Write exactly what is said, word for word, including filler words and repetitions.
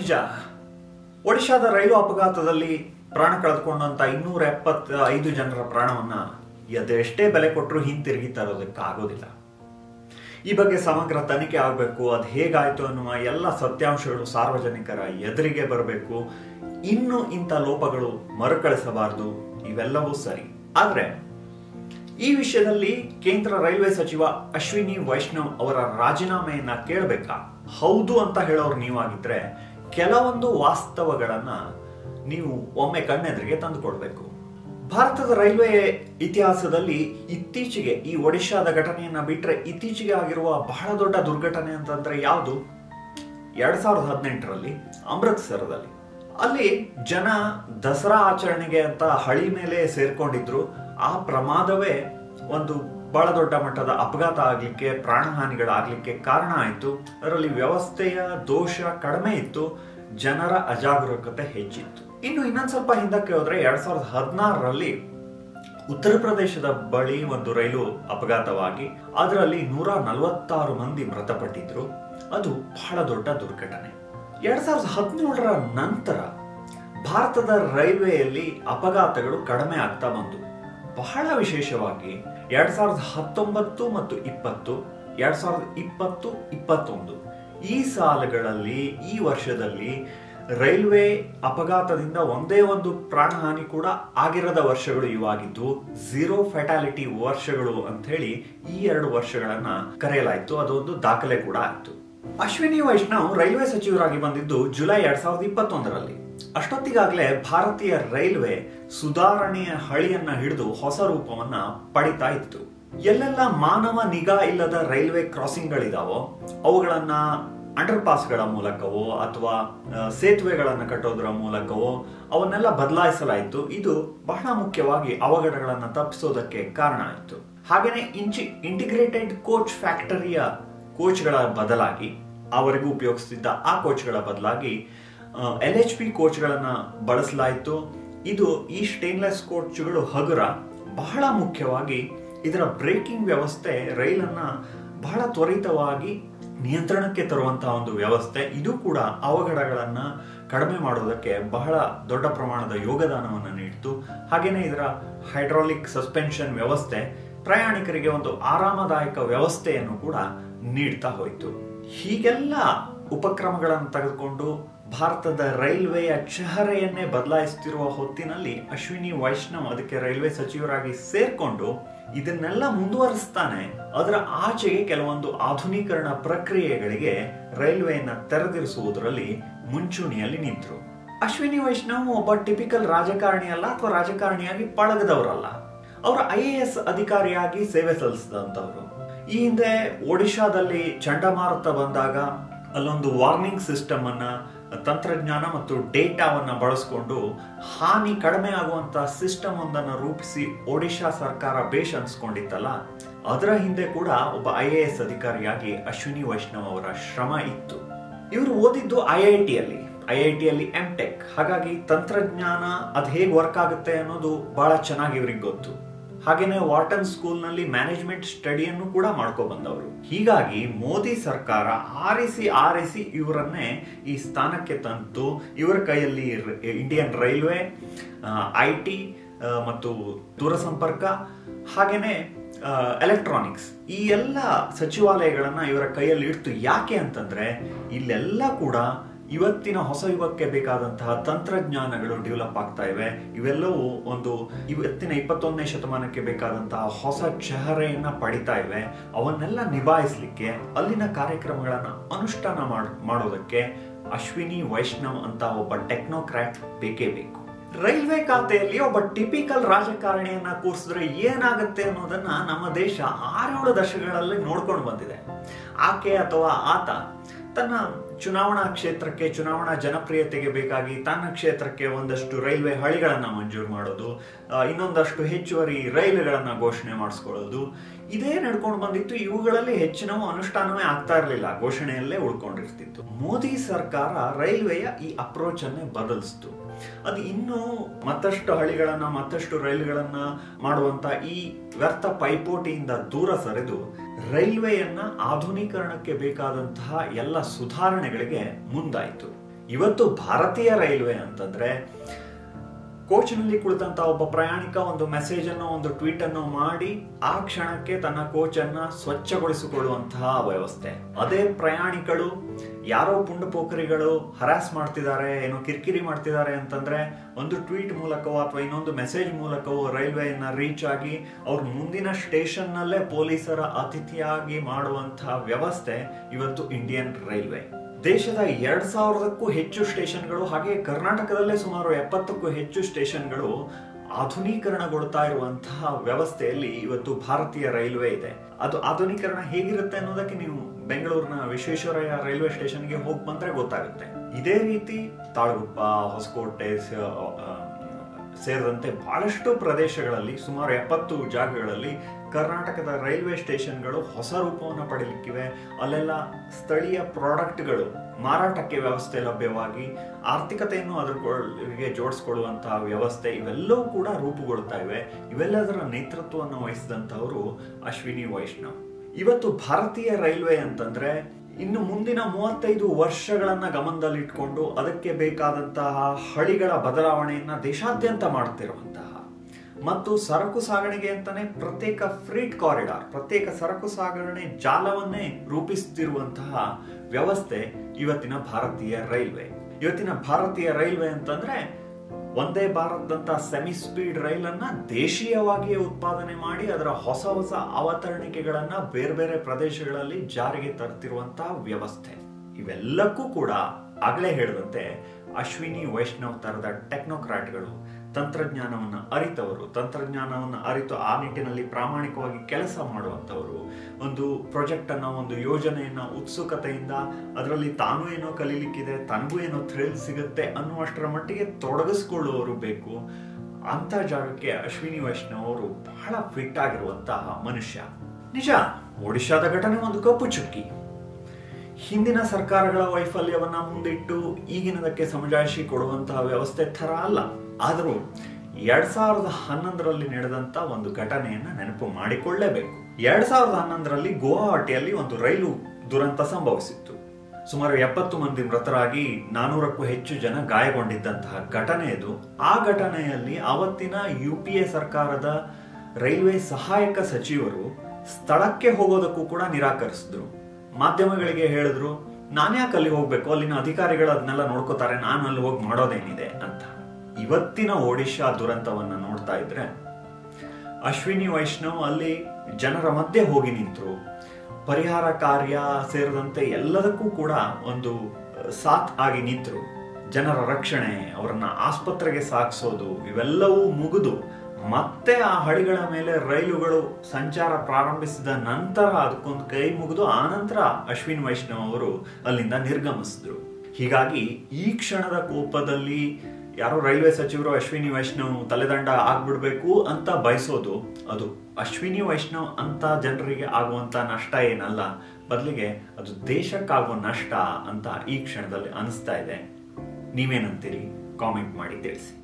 ನಿಜ. ಒಡಿಶಾದ ರೈಲು ಅಪಘಾತದಲ್ಲಿ ಪ್ರಾಣ ಕಳೆದುಕೊಂಡಂತ ಇನ್ನೂರ ಎಪ್ಪತ್ತ ಐದು ಜನರ ಪ್ರಾಣವನ್ನ ಅದೆಷ್ಟೇ ಬೆಲೆ ಕೊಟ್ಟರು ಹಿಂತಿರುಗಿ ತರೋದಕ್ಕಾಗೋದಿಲ್ಲ. ಈ ಬಗ್ಗೆ ಸಮಗ್ರ ತನಿಖೆ ಆಗಬೇಕು. ಅದು ಹೇಗಾಯ್ತು ಅನ್ನುವ ಎಲ್ಲ ಸತ್ಯಾಂಶಗಳು ಸಾರ್ವಜನಿಕರ ಎದುರಿಗೆ ಬರಬೇಕು. ಇನ್ನು ಇಂಥ ಲೋಪಗಳು ಮರುಕಳಿಸಬಾರದು. ಇವೆಲ್ಲವೂ ಸರಿ. ಆದ್ರೆ ಈ ವಿಷಯದಲ್ಲಿ ಕೇಂದ್ರ ರೈಲ್ವೆ ಸಚಿವ ಅಶ್ವಿನಿ ವೈಷ್ಣವ್ ಅವರ ರಾಜೀನಾಮೆಯನ್ನ ಕೇಳಬೇಕಾ? ಹೌದು ಅಂತ ಹೇಳೋರು ನೀವಾಗಿದ್ರೆ ಕೆಲವೊಂದು ವಾಸ್ತವಗಳನ್ನ ನೀವು ಒಮ್ಮೆ ಕಣ್ಣೆದುರಿಗೆ ತಂದುಕೊಳ್ಬೇಕು. ಭಾರತದ ರೈಲ್ವೆ ಇತಿಹಾಸದಲ್ಲಿ ಇತ್ತೀಚೆಗೆ ಈ ಒಡಿಶಾದ ಘಟನೆಯನ್ನ ಬಿಟ್ರೆ ಇತ್ತೀಚೆಗೆ ಆಗಿರುವ ಬಹಳ ದೊಡ್ಡ ದುರ್ಘಟನೆ ಅಂತಂದ್ರೆ ಯಾವುದು? ಎರಡ್ ಸಾವಿರದ ಹದಿನೆಂಟರಲ್ಲಿ ಅಮೃತ್ಸರದಲ್ಲಿ. ಅಲ್ಲಿ ಜನ ದಸರಾ ಆಚರಣೆಗೆ ಅಂತ ಹಳಿ ಮೇಲೆ ಸೇರ್ಕೊಂಡಿದ್ರು. ಆ ಪ್ರಮಾದವೇ ಒಂದು ಬಹಳ ದೊಡ್ಡ ಮಟ್ಟದ ಅಪಘಾತ ಆಗ್ಲಿಕ್ಕೆ, ಪ್ರಾಣಹಾನಿಗಳಾಗ್ಲಿಕ್ಕೆ ಕಾರಣ ಆಯ್ತು. ಅದರಲ್ಲಿ ವ್ಯವಸ್ಥೆಯ ದೋಷ ಕಡಿಮೆ ಇತ್ತು, ಜನರ ಅಜಾಗರೂಕತೆ ಹೆಚ್ಚಿತ್ತು. ಇನ್ನು ಇನ್ನೊಂದ್ ಸ್ವಲ್ಪ ಹಿಂದಕ್ಕೆ ಹೋದ್ರೆ ಎರಡ್ ಸಾವಿರದ ಹದಿನಾರರಲ್ಲಿ ಉತ್ತರ ಪ್ರದೇಶದ ಬಳಿ ಒಂದು ರೈಲು ಅಪಘಾತವಾಗಿ ಅದರಲ್ಲಿ ನೂರ ನಲವತ್ತಾರು ಮಂದಿ ಮೃತಪಟ್ಟಿದ್ರು. ಅದು ಬಹಳ ದೊಡ್ಡ ದುರ್ಘಟನೆ. ಎರಡ್ ಸಾವಿರದ ಹದಿನೇಳರ ನಂತರ ಭಾರತದ ರೈಲ್ವೆಯಲ್ಲಿ ಅಪಘಾತಗಳು ಕಡಿಮೆ ಆಗ್ತಾ ಬಂತು. ಬಹಳ ವಿಶೇಷವಾಗಿ ಎರಡ್ ಸಾವಿರದ ಹತ್ತೊಂಬತ್ತು ಮತ್ತು ಇಪ್ಪತ್ತು, ಎರಡ್ ಸಾವಿರದ ಇಪ್ಪತ್ತು ಇಪ್ಪತ್ತೊಂದು ಈ ಸಾಲುಗಳಲ್ಲಿ, ಈ ವರ್ಷದಲ್ಲಿ ರೈಲ್ವೆ ಅಪಘಾತದಿಂದ ಒಂದೇ ಒಂದು ಪ್ರಾಣಹಾನಿ ಕೂಡ ಆಗಿರದ ವರ್ಷಗಳು ಇವಾಗಿದ್ದು ಝೀರೋ ಫ್ಯಾಟಾಲಿಟಿ ವರ್ಷಗಳು ಅಂತ ಹೇಳಿ ಈ ಎರಡು ವರ್ಷಗಳನ್ನ ಕರೆಯಲಾಯಿತು. ಅದೊಂದು ದಾಖಲೆ ಕೂಡ ಆಯಿತು. ಅಶ್ವಿನಿ ವೈಷ್ಣವ್ ರೈಲ್ವೆ ಸಚಿವರಾಗಿ ಬಂದಿದ್ದು ಜುಲೈ ಎರಡ್ ಸಾವಿರದ ಇಪ್ಪತ್ತೊಂದರಲ್ಲಿ. ಅಷ್ಟೊತ್ತಿಗಾಗಲೇ ಭಾರತೀಯ ರೈಲ್ವೆ ಸುಧಾರಣೆಯ ಹಳಿಯನ್ನ ಹಿಡಿದು ಹೊಸ ರೂಪವನ್ನ ಪಡಿತಾ ಇತ್ತು. ಎಲ್ಲೆಲ್ಲ ಮಾನವ ನಿಗಾ ಇಲ್ಲದ ರೈಲ್ವೆ ಕ್ರಾಸಿಂಗ್ಗಳಿದಾವೋ ಅವುಗಳನ್ನ ಅಂಡರ್ ಪಾಸ್ಗಳ ಮೂಲಕವೋ ಅಥವಾ ಸೇತುವೆಗಳನ್ನು ಕಟ್ಟೋದ್ರ ಮೂಲಕವೋ ಅವನ್ನೆಲ್ಲ ಬದಲಾಯಿಸಲಾಯಿತು. ಇದು ಬಹಳ ಮುಖ್ಯವಾಗಿ ಅವಘಡಗಳನ್ನು ತಪ್ಪಿಸೋದಕ್ಕೆ ಕಾರಣ ಆಯಿತು. ಹಾಗೇನೆ ಇಂಚಿ ಇಂಟಿಗ್ರೇಟೆಡ್ ಕೋಚ್ ಫ್ಯಾಕ್ಟರಿಯ ಕೋಚ್ಗಳ ಬದಲಾಗಿ, ಅವರಿಗೂ ಉಪಯೋಗಿಸ್ತಿದ್ದ ಆ ಕೋಚ್ಗಳ ಬದಲಾಗಿ ಎಲ್ ಎಚ್ ಪಿ ಕೋಚ್ಗಳನ್ನ ಬಳಸಲಾಯಿತು. ಇದು ಈ ಸ್ಟೇನ್ಲೆಸ್ ಕೋಚ್ಗಳು ಹಗುರ. ಬಹಳ ಮುಖ್ಯವಾಗಿ ಇದರ ಬ್ರೇಕಿಂಗ್ ವ್ಯವಸ್ಥೆ ರೈಲನ್ನ ಬಹಳ ತ್ವರಿತವಾಗಿ ನಿಯಂತ್ರಣಕ್ಕೆ ತರುವಂತಹ ಒಂದು ವ್ಯವಸ್ಥೆ. ಇದು ಕೂಡ ಅವಘಡಗಳನ್ನ ಕಡಿಮೆ ಮಾಡೋದಕ್ಕೆ ಬಹಳ ದೊಡ್ಡ ಪ್ರಮಾಣದ ಯೋಗದಾನವನ್ನು ನೀಡಿತು. ಹಾಗೇನೆ ಇದರ ಹೈಡ್ರಾಲಿಕ್ ಸಸ್ಪೆನ್ಷನ್ ವ್ಯವಸ್ಥೆ ಪ್ರಯಾಣಿಕರಿಗೆ ಒಂದು ಆರಾಮದಾಯಕ ವ್ಯವಸ್ಥೆಯನ್ನು ಕೂಡ ನೀಡ್ತಾ ಹೋಯಿತು. ಹೀಗೆಲ್ಲ ಉಪಕ್ರಮಗಳನ್ನು ತೆಗೆದುಕೊಂಡು ಭಾರತದ ರೈಲ್ವೆಯ ಚೆಹರೆಯನ್ನೇ ಬದಲಾಯಿಸುತ್ತಿರುವ ಹೊತ್ತಿನಲ್ಲಿ ಅಶ್ವಿನಿ ವೈಷ್ಣವ್ ಅದಕ್ಕೆ ರೈಲ್ವೆ ಸಚಿವರಾಗಿ ಸೇರ್ಕೊಂಡು ಇದನ್ನೆಲ್ಲ ಮುಂದುವರಿಸ್ತಾನೆ. ಅದರ ಆಚೆಗೆ ಕೆಲವೊಂದು ಆಧುನೀಕರಣ ಪ್ರಕ್ರಿಯೆಗಳಿಗೆ ರೈಲ್ವೆಯನ್ನ ತೆರೆದಿರಿಸುವುದರಲ್ಲಿ ಮುಂಚೂಣಿಯಲ್ಲಿ ನಿಂತರು. ಅಶ್ವಿನಿ ವೈಷ್ಣವ್ ಒಬ್ಬ ಟಿಪಿಕಲ್ ರಾಜಕಾರಣಿ ಅಲ್ಲ, ಅಥವಾ ರಾಜಕಾರಣಿಯಾಗಿ ಪಳಗದವರಲ್ಲ. ಅವರು ಐ ಎ ಎಸ್ ಅಧಿಕಾರಿಯಾಗಿ ಸೇವೆ ಸಲ್ಲಿಸಿದಂತವರು. ಈ ಹಿಂದೆ ಒಡಿಶಾದಲ್ಲಿ ಚಂಡಮಾರುತ ಬಂದಾಗ ಅಲ್ಲೊಂದು ವಾರ್ನಿಂಗ್ ಸಿಸ್ಟಮ್ ಅನ್ನ, ತಂತ್ರಜ್ಞಾನ ಮತ್ತು ಡೇಟಾವನ್ನ ಬಳಸಿಕೊಂಡು ಹಾನಿ ಕಡಿಮೆ ಆಗುವಂತಹ ಸಿಸ್ಟಮ್ ಒಂದನ್ನು ರೂಪಿಸಿ ಒಡಿಶಾ ಸರ್ಕಾರ ಬೇಷ್ ಅನ್ಸ್ಕೊಂಡಿತ್ತಲ್ಲ, ಅದರ ಹಿಂದೆ ಕೂಡ ಒಬ್ಬ ಐ ಎ ಎಸ್ ಅಧಿಕಾರಿಯಾಗಿ ಅಶ್ವಿನಿ ವೈಷ್ಣವ್ ಅವರ ಶ್ರಮ ಇತ್ತು. ಇವರು ಓದಿದ್ದು ಐ ಐ ಟಿಯಲ್ಲಿ ಐ ಐ ಟಿಯಲ್ಲಿ ಎಂ ಟೆಕ್. ಹಾಗಾಗಿ ತಂತ್ರಜ್ಞಾನ ಅದು ಹೇಗೆ ವರ್ಕ್ ಆಗುತ್ತೆ ಅನ್ನೋದು ಬಹಳ ಚೆನ್ನಾಗಿ ಇವ್ರಿಗೆ ಗೊತ್ತು. ಹಾಗೇನೆ ವಾರ್ಟನ್ ಸ್ಕೂಲ್ ನಲ್ಲಿ ಮ್ಯಾನೇಜ್ಮೆಂಟ್ ಸ್ಟಡಿಯನ್ನು ಕೂಡ ಮಾಡ್ಕೊ ಬಂದವರು. ಹೀಗಾಗಿ ಮೋದಿ ಸರ್ಕಾರ ಆರಿಸಿ ಆರಿಸಿ ಇವರನ್ನೇ ಈ ಸ್ಥಾನಕ್ಕೆ ತಂತು. ಇವರ ಕೈಯಲ್ಲಿ ಇಂಡಿಯನ್ ರೈಲ್ವೆ, ಐ ಟಿ ಮತ್ತು ದೂರಸಂಪರ್ಕ ಹಾಗೇನೆ ಎಲೆಕ್ಟ್ರಾನಿಕ್ಸ್ ಈ ಎಲ್ಲ ಸಚಿವಾಲಯಗಳನ್ನ ಇವರ ಕೈಯಲ್ಲಿ ಇಡ್ತು. ಯಾಕೆ ಅಂತಂದ್ರೆ ಇಲ್ಲೆಲ್ಲ ಕೂಡ ಇವತ್ತಿನ ಹೊಸ ಯುಗಕ್ಕೆ ಬೇಕಾದಂತಹ ತಂತ್ರಜ್ಞಾನಗಳು ಡೆವಲಪ್ ಆಗ್ತಾ ಇವೆ. ಇವೆಲ್ಲವೂ ಒಂದು ಇವತ್ತಿನ ಇಪ್ಪತ್ತೊಂದನೇ ಶತಮಾನಕ್ಕೆ ಬೇಕಾದಂತಹ ಹೊಸ ಚೆಹರೆಯನ್ನ ಪಡಿತಾ ಇವೆ. ಅವನ್ನೆಲ್ಲ ನಿಭಾಯಿಸಲಿಕ್ಕೆ, ಅಲ್ಲಿನ ಕಾರ್ಯಕ್ರಮಗಳನ್ನ ಅನುಷ್ಠಾನ ಮಾಡೋದಕ್ಕೆ ಅಶ್ವಿನಿ ವೈಷ್ಣವ್ ಅಂತ ಒಬ್ಬ ಟೆಕ್ನೋಕ್ರಾಟ್ ಬೇಕೇ ಬೇಕು. ರೈಲ್ವೆ ಖಾತೆಯಲ್ಲಿ ಒಬ್ಬ ಟಿಪಿಕಲ್ ರಾಜಕಾರಣಿಯನ್ನ ಕೂರಿಸಿದ್ರೆ ಏನಾಗುತ್ತೆ ಅನ್ನೋದನ್ನ ನಮ್ಮ ದೇಶ ಆರೇಳು ದಶಕಗಳಲ್ಲಿ ನೋಡ್ಕೊಂಡು ಬಂದಿದೆ. ಆಕೆ ಅಥವಾ ಆತ ತನ್ನ ಚುನಾವಣಾ ಕ್ಷೇತ್ರಕ್ಕೆ, ಚುನಾವಣಾ ಜನಪ್ರಿಯತೆಗೆ ಬೇಕಾಗಿ ತನ್ನ ಕ್ಷೇತ್ರಕ್ಕೆ ಒಂದಷ್ಟು ರೈಲ್ವೆ ಹಳಿಗಳನ್ನ ಮಂಜೂರು ಮಾಡೋದು, ಇನ್ನೊಂದಷ್ಟು ಹೆಚ್ಚುವರಿ ರೈಲುಗಳನ್ನ ಘೋಷಣೆ ಮಾಡಿಸ್ಕೊಳ್ಳೋದು, ಇದೇ ನಡ್ಕೊಂಡು ಬಂದಿತ್ತು. ಇವುಗಳಲ್ಲಿ ಹೆಚ್ಚಿನವು ಅನುಷ್ಠಾನವೇ ಆಗ್ತಾ ಇರಲಿಲ್ಲ, ಘೋಷಣೆಯಲ್ಲೇ ಉಳ್ಕೊಂಡಿರ್ತಿತ್ತು. ಮೋದಿ ಸರ್ಕಾರ ರೈಲ್ವೆಯ ಈ ಅಪ್ರೋಚ್ ಅನ್ನೇ ಬದಲಿಸ್ತು. ಅದು ಇನ್ನೂ ಮತ್ತಷ್ಟು ಹಳಿಗಳನ್ನ, ಮತ್ತಷ್ಟು ರೈಲುಗಳನ್ನ ಮಾಡುವಂತ ಈ ವ್ಯರ್ಥ ಪೈಪೋಟಿಯಿಂದ ದೂರ ಸರಿದು ರೈಲ್ವೆಯನ್ನ ಆಧುನೀಕರಣಕ್ಕೆ ಬೇಕಾದಂತಹ ಎಲ್ಲ ಸುಧಾರಣೆಗಳಿಗೆ ಮುಂದಾಯಿತು. ಇವತ್ತು ಭಾರತೀಯ ರೈಲ್ವೆ ಅಂತಂದ್ರೆ ಕೋಚ್ನಲ್ಲಿ ಕುಳಿತಂತ ಒಬ್ಬ ಪ್ರಯಾಣಿಕ ಒಂದು ಮೆಸೇಜ್ ಅನ್ನು ಒಂದು ಟ್ವೀಟ್ ಅನ್ನು ಮಾಡಿ ಆ ಕ್ಷಣಕ್ಕೆ ತನ್ನ ಕೋಚ್ ಅನ್ನ ಸ್ವಚ್ಛಗೊಳಿಸಿಕೊಳ್ಳುವಂತಹ ವ್ಯವಸ್ಥೆ. ಅದೇ ಪ್ರಯಾಣಿಕರು ಯಾರೋ ಪುಂಡಪೋಖರಿಗಳು ಹರಾಸ್ ಮಾಡ್ತಿದ್ದಾರೆ, ಏನೋ ಕಿರಿಕಿರಿ ಮಾಡ್ತಿದ್ದಾರೆ ಅಂತಂದ್ರೆ ಒಂದು ಟ್ವೀಟ್ ಮೂಲಕವೋ ಅಥವಾ ಇನ್ನೊಂದು ಮೆಸೇಜ್ ಮೂಲಕವೋ ರೈಲ್ವೆಯನ್ನ ರೀಚ್ ಆಗಿ ಅವ್ರ ಮುಂದಿನ ಸ್ಟೇಷನ್ ನಲ್ಲೇ ಪೊಲೀಸರ ಅತಿಥಿಯಾಗಿ ಮಾಡುವಂತಹ ವ್ಯವಸ್ಥೆ ಇವತ್ತು ಇಂಡಿಯನ್ ರೈಲ್ವೆ. ದೇಶದ ಎರಡ್ ಸಾವಿರದಕ್ಕೂ ಹೆಚ್ಚು ಸ್ಟೇಷನ್ಗಳು, ಹಾಗೆ ಕರ್ನಾಟಕದಲ್ಲೇ ಸುಮಾರು ಎಪ್ಪತ್ತಕ್ಕೂ ಹೆಚ್ಚು ಸ್ಟೇಷನ್ಗಳು ಆಧುನೀಕರಣಗೊಳ್ತಾ ಇರುವಂತಹ ವ್ಯವಸ್ಥೆಯಲ್ಲಿ ಇವತ್ತು ಭಾರತೀಯ ರೈಲ್ವೆ ಇದೆ. ಅದು ಆಧುನೀಕರಣ ಹೇಗಿರುತ್ತೆ ಅನ್ನೋದಕ್ಕೆ ನೀವು ಬೆಂಗಳೂರಿನ ವಿಶ್ವೇಶ್ವರಯ್ಯ ರೈಲ್ವೆ ಸ್ಟೇಷನ್ಗೆ ಹೋಗಿ ಬಂದ್ರೆ ಗೊತ್ತಾಗುತ್ತೆ. ಇದೇ ರೀತಿ ತಾಳಗುಪ್ಪ, ಹೊಸಕೋಟೆ ಸೇರಿದಂತೆ ಬಹಳಷ್ಟು ಪ್ರದೇಶಗಳಲ್ಲಿ ಸುಮಾರು ಎಪ್ಪತ್ತು ಜಾಗಗಳಲ್ಲಿ ಕರ್ನಾಟಕದ ರೈಲ್ವೆ ಸ್ಟೇಷನ್ಗಳು ಹೊಸ ರೂಪವನ್ನು ಪಡೆಯಲಿಕ್ಕಿವೆ. ಅಲ್ಲೆಲ್ಲ ಸ್ಥಳೀಯ ಪ್ರಾಡಕ್ಟ್ಗಳು ಮಾರಾಟಕ್ಕೆ ವ್ಯವಸ್ಥೆ ಲಭ್ಯವಾಗಿ ಆರ್ಥಿಕತೆಯನ್ನು ಅದಕ್ಕೆ ಜೋಡಿಸ್ಕೊಳ್ಳುವಂತಹ ವ್ಯವಸ್ಥೆ ಇವೆಲ್ಲವೂ ಕೂಡ ರೂಪುಗೊಳ್ತಾ ಇವೆ. ಇವೆಲ್ಲದರ ನೇತೃತ್ವವನ್ನು ವಹಿಸಿದಂತವರು ಅಶ್ವಿನಿ ವೈಷ್ಣವ್. ಇವತ್ತು ಭಾರತೀಯ ರೈಲ್ವೆ ಅಂತಂದ್ರೆ ಇನ್ನು ಮುಂದಿನ ಮೂವತ್ತೈದು ವರ್ಷಗಳನ್ನ ಗಮನದಲ್ಲಿಟ್ಕೊಂಡು ಅದಕ್ಕೆ ಬೇಕಾದಂತಹ ಹಳಿಗಳ ಬದಲಾವಣೆಯನ್ನ ದೇಶಾದ್ಯಂತ ಮಾಡುತ್ತಿರುವಂತಹ ಮತ್ತು ಸರಕು ಸಾಗಣೆಗೆ ಅಂತಾನೆ ಪ್ರತ್ಯೇಕ ಫ್ರೀಟ್ ಕಾರಿಡಾರ್, ಪ್ರತ್ಯೇಕ ಸರಕು ಸಾಗಣೆ ಜಾಲವನ್ನೇ ರೂಪಿಸುತ್ತಿರುವಂತಹ ವ್ಯವಸ್ಥೆ ಇವತ್ತಿನ ಭಾರತೀಯ ರೈಲ್ವೆ. ಇವತ್ತಿನ ಭಾರತೀಯ ರೈಲ್ವೆ ಅಂತಂದ್ರೆ ಒಂದೇ ಭಾರತದಂತ ಸೆಮಿ ಸ್ಪೀಡ್ ರೈಲ್ ಅನ್ನ ದೇಶೀಯವಾಗಿಯೇ ಉತ್ಪಾದನೆ ಮಾಡಿ ಅದರ ಹೊಸ ಹೊಸ ಅವತರಣಿಕೆಗಳನ್ನ ಬೇರೆ ಬೇರೆ ಪ್ರದೇಶಗಳಲ್ಲಿ ಜಾರಿಗೆ ತರ್ತಿರುವಂತಹ ವ್ಯವಸ್ಥೆ. ಇವೆಲ್ಲಕ್ಕೂ ಕೂಡ ಆಗ್ಲೇ ಹೇಳಿದಂತೆ ಅಶ್ವಿನಿ ವೈಷ್ಣವ್ ತರದ ಟೆಕ್ನೋಕ್ರಾಟ್ಗಳು, ತಂತ್ರಜ್ಞಾನವನ್ನ ಅರಿತವರು, ತಂತ್ರಜ್ಞಾನವನ್ನ ಅರಿತು ಆ ನಿಟ್ಟಿನಲ್ಲಿ ಪ್ರಾಮಾಣಿಕವಾಗಿ ಕೆಲಸ ಮಾಡುವಂತವರು, ಒಂದು ಪ್ರಾಜೆಕ್ಟ್ ಅನ್ನ, ಒಂದು ಯೋಜನೆಯನ್ನ ಉತ್ಸುಕತೆಯಿಂದ ಅದರಲ್ಲಿ ತಾನು ಏನೋ ಕಲೀಲಿಕ್ಕಿದೆ, ತನಗೂ ಏನೋ ಥ್ರಿಲ್ ಸಿಗುತ್ತೆ ಅನ್ನುವಷ್ಟರ ಮಟ್ಟಿಗೆ ತೊಡಗಿಸ್ಕೊಳ್ಳುವವರು ಬೇಕು. ಅಂತ ಜಾಗಕ್ಕೆ ಅಶ್ವಿನಿ ವೈಷ್ಣವ್ ಅವರು ಬಹಳ ಫಿಟ್ ಆಗಿರುವಂತಹ ಮನುಷ್ಯ. ನಿಜ, ಒಡಿಶಾದ ಘಟನೆ ಒಂದು ಕಪ್ಪು ಚುಕ್ಕಿ. ಹಿಂದಿನ ಸರ್ಕಾರಗಳ ವೈಫಲ್ಯವನ್ನ ಮುಂದಿಟ್ಟು ಈಗಿನದಕ್ಕೆ ಸಮಜಾಯಿಷಿ ಕೊಡುವಂತಹ ವ್ಯವಸ್ಥೆ ತರ ಅಲ್ಲ. ಆದರೂ ಎರಡ್ ಸಾವಿರದ ಹನ್ನೊಂದರಲ್ಲಿ ನಡೆದಂತ ಒಂದು ಘಟನೆಯನ್ನ ನೆನಪು ಮಾಡಿಕೊಳ್ಳಲೇಬೇಕು. ಎರಡ್ ಸಾವಿರದ ಹನ್ನೊಂದರಲ್ಲಿ ಗುವಾಹಟಿಯಲ್ಲಿ ಒಂದು ರೈಲು ದುರಂತ ಸಂಭವಿಸಿತ್ತು. ಸುಮಾರು ಎಪ್ಪತ್ತು ಮಂದಿ ಮೃತರಾಗಿ ನಾನೂರಕ್ಕೂ ಹೆಚ್ಚು ಜನ ಗಾಯಗೊಂಡಿದ್ದಂತಹ ಘಟನೆ ಇದು. ಆ ಘಟನೆಯಲ್ಲಿ ಅವತ್ತಿನ ಯು ಪಿ ಎ ಸರ್ಕಾರದ ರೈಲ್ವೆ ಸಹಾಯಕ ಸಚಿವರು ಸ್ಥಳಕ್ಕೆ ಹೋಗೋದಕ್ಕೂ ಕೂಡ ನಿರಾಕರಿಸಿದ್ರು. ಮಾಧ್ಯಮಗಳಿಗೆ ಹೇಳಿದ್ರು, ನಾನ್ಯಾಕೆ ಅಲ್ಲಿ ಹೋಗ್ಬೇಕು, ಅಲ್ಲಿನ ಅಧಿಕಾರಿಗಳು ಅದನ್ನೆಲ್ಲ ನೋಡ್ಕೋತಾರೆ, ನಾನು ಅಲ್ಲಿ ಹೋಗಿ ಮಾಡೋದೇನಿದೆ ಅಂತ. ಇವತ್ತಿನ ಒಡಿಶಾ ದುರಂತವನ್ನ ನೋಡ್ತಾ ಇದ್ರೆ ಅಶ್ವಿನಿ ವೈಷ್ಣವ್ ಅಲ್ಲಿ ಜನರ ಮಧ್ಯೆ ಹೋಗಿ ನಿಂತರು. ಪರಿಹಾರ ಕಾರ್ಯ ಸೇರಿದಂತೆ ಎಲ್ಲದಕ್ಕೂ ಕೂಡ ಒಂದು ಸಾಥ್ ಆಗಿ ನಿಂತರು. ಜನರ ರಕ್ಷಣೆ, ಅವರನ್ನ ಆಸ್ಪತ್ರೆಗೆ ಸಾಗಿಸೋದು ಇವೆಲ್ಲವೂ ಮುಗಿದು ಮತ್ತೆ ಆ ಹಳಿಗಳ ಮೇಲೆ ರೈಲುಗಳು ಸಂಚಾರ ಪ್ರಾರಂಭಿಸಿದ ನಂತರ ಅದಕ್ಕೊಂದು ಕೈ ಮುಗಿದು ಆ ನಂತರ ಅಶ್ವಿನಿ ವೈಷ್ಣವ್ ಅವರು ಅಲ್ಲಿಂದ ನಿರ್ಗಮಿಸಿದ್ರು. ಹೀಗಾಗಿ ಈ ಕ್ಷಣದ ಕೋಪದಲ್ಲಿ ಯಾರೋ ರೈಲ್ವೆ ಸಚಿವರು ಅಶ್ವಿನಿ ವೈಷ್ಣವ್ ತಲೆದಂಡ ಆಗ್ಬಿಡ್ಬೇಕು ಅಂತ ಬಯಸೋದು ಅದು ಅಶ್ವಿನಿ ವೈಷ್ಣವ್ ಅಂತ ಜನರಿಗೆ ಆಗುವಂತ ನಷ್ಟ ಏನಲ್ಲ, ಬದಲಿಗೆ ಅದು ದೇಶಕ್ಕಾಗುವ ನಷ್ಟ ಅಂತ ಈ ಕ್ಷಣದಲ್ಲಿ ಅನಿಸ್ತಾ ಇದೆ. ನೀವೇನಂತೀರಿ? ಕಾಮೆಂಟ್ ಮಾಡಿ ತಿಳಿಸಿ.